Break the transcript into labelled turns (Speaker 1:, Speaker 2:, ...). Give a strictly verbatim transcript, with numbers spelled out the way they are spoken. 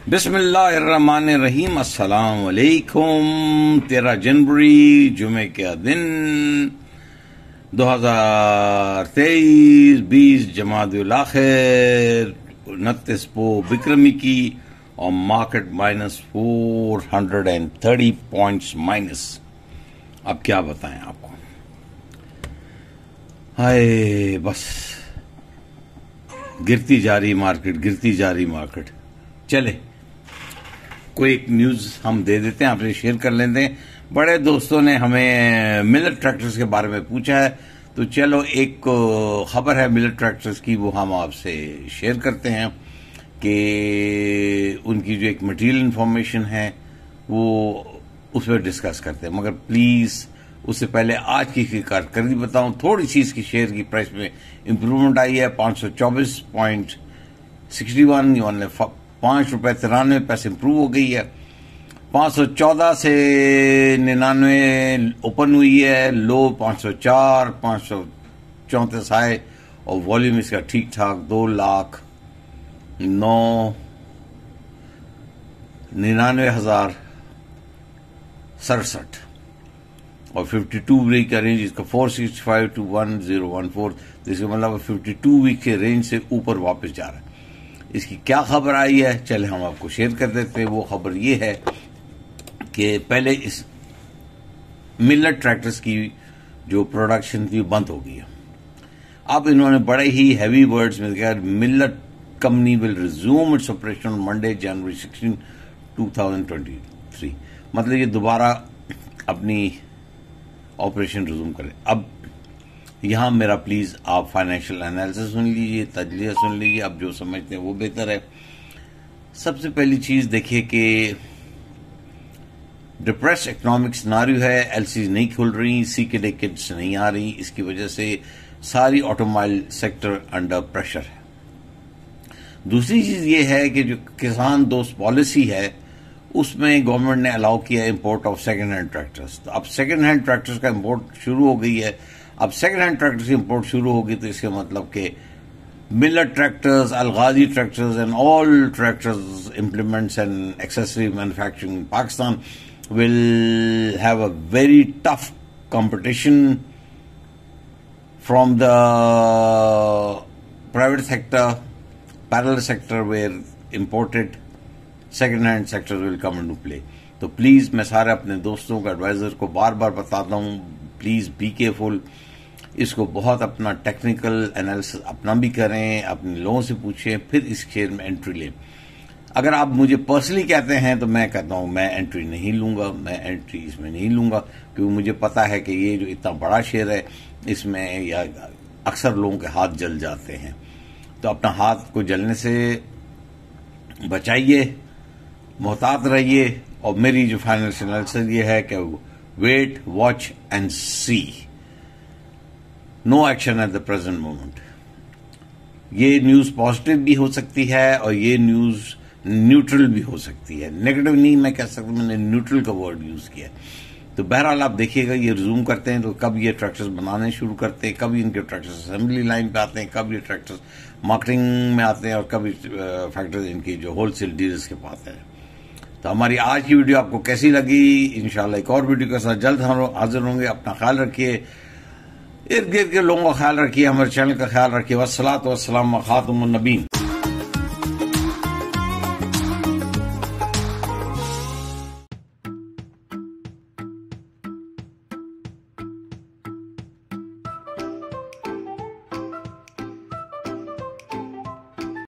Speaker 1: بسم اللہ الرحمن الرحیم. السلام علیکم. تیرہ جنوری جمعے کا دن دو ہزار تیئیس بیس جمادی الاخر انتیس پو بکرمی کی اور market minus four hundred and thirty points minus. اب کیا بتائیں آپ کو. ہائے بس گرتی جا رہی مارکیٹ گرتی جا رہی مارکیٹ. چلے کوئی ایک نیوز ہم دے دیتے ہیں, آپ سے شیئر کر لیتے ہیں. بڑے دوستوں نے ہمیں ملٹ ٹریکٹرز کے بارے میں پوچھا ہے, تو چلو ایک خبر ہے ملٹ ٹریکٹرز کی, وہ ہم آپ سے شیئر کرتے ہیں کہ ان کی جو ایک مٹیریل انفارمیشن ہے وہ اس پہ ڈسکس کرتے ہیں. مگر پلیز اس سے پہلے آج کی کارکردگی بتاؤں. تھوڑی سی اس کی شیئر کی پرائس میں امپرومنٹ آئی ہے, پانچ سو چوبیس پوائنٹ سکسٹی ون یعنی پانچ روپے ترانوے پیسے امپروو ہو گئی ہے. پانچ سو چودہ سے ننانوے اوپن ہوئی ہے, لو پانچ سو چار پانچ سو چونتیس آئے, اور والیوم اس کا ٹھیک ٹھاک دو لاکھ نو ننانوے ہزار سڑسٹھ, اور ففٹی ٹو ویک کا رینج اس کا four sixty five two one zero one four, جس کا مطلب ففٹی ٹو ویک کے رینج سے اوپر واپس جا رہا ہے. اس کی کیا خبر آئی ہے چلے ہم آپ کو شیئر کر دیتے ہیں. وہ خبر یہ ہے کہ پہلے اس ملٹ ٹریکٹرز کی جو پروڈکشن تھی بند ہو گئی ہے. اب انہوں نے بڑے ہی ہیوی ورڈز میں کہا Millat company will resume its operation on Monday January sixteen two thousand twenty three. مطلب یہ دوبارہ اپنی آپریشن ریزیوم کرے. اب یہاں میرا پلیز آپ فائنینشیل انالیسس سن لیجیے, تجزیہ سن لیجیے, اب جو سمجھتے ہیں وہ بہتر ہے. سب سے پہلی چیز دیکھیے کہ ڈپریس اکنامک سناریو ہے, ایل سیز نہیں کھل رہی, سی کے ڈیکٹس نہیں آ رہی, اس کی وجہ سے ساری آٹوموبائل سیکٹر انڈر پریشر ہے. دوسری چیز یہ ہے کہ جو کسان دوست پالیسی ہے اس میں گورنمنٹ نے الاؤ کیا import of second hand tractors. تو اب سیکنڈ ہینڈ ٹریکٹرز کا امپورٹ شروع ہو گئی ہے. اب سیکنڈ ہینڈ ٹریکٹرز کی امپورٹ شروع ہوگی تو اس کا مطلب کہ Millat tractors, Al Ghazi tractors and all tractors implements and accessory manufacturing in Pakistan will have a very tough competition from the private sector, parallel sector where imported second hand sectors will come into play. تو please میں سارے اپنے دوستوں کو advisor کو بار بار بتاتا ہوں, please be careful. اس کو بہت اپنا ٹیکنیکل انالیسس اپنا بھی کریں, اپنے لوگوں سے پوچھیں, پھر اس شیئر میں انٹری لیں. اگر آپ مجھے پرسنلی کہتے ہیں تو میں کہتا ہوں میں انٹری نہیں لوں گا, میں انٹری اس میں نہیں لوں گا, کیونکہ مجھے پتا ہے کہ یہ جو اتنا بڑا شیئر ہے اس میں یا اکثر لوگوں کے ہاتھ جل جاتے ہیں. تو اپنا ہاتھ کو جلنے سے بچائیے, محتاط رہیے. اور میری جو فائنینشیل انالیسس یہ ہے کہ wait watch and see, no action at the present moment. یہ نیوز پازیٹیو بھی ہو سکتی ہے اور یہ نیوز نیوٹرل بھی ہو سکتی ہے. نیگیٹو نہیں میں کہہ سکتا, میں نے نیوٹرل کا ورڈ یوز کیا. تو بہرحال آپ دیکھیے گا یہ ریزیوم کرتے ہیں تو کب یہ ٹریکٹرز بنانے شروع کرتے ہیں, کب ان کے ٹریکٹرز اسمبلی لائن پہ آتے ہیں, کب یہ ٹریکٹرز مارکیٹنگ میں آتے ہیں, اور کب فیکٹریز ان کی جو ہول سیل ڈیلرز کے پاس ہیں. تو ہماری آج کی ویڈیو آپ کو کیسی لگی؟ انشاءاللہ ایک اور ویڈیو کے ساتھ جلد ہم حاضر ہوں گے. اپنا خیال رکھیے, ارد گرد کے لوگوں کا خیال رکھیے, ہمارے چینل کا خیال رکھیے. والصلاۃ والسلام علی خاتم النبیین.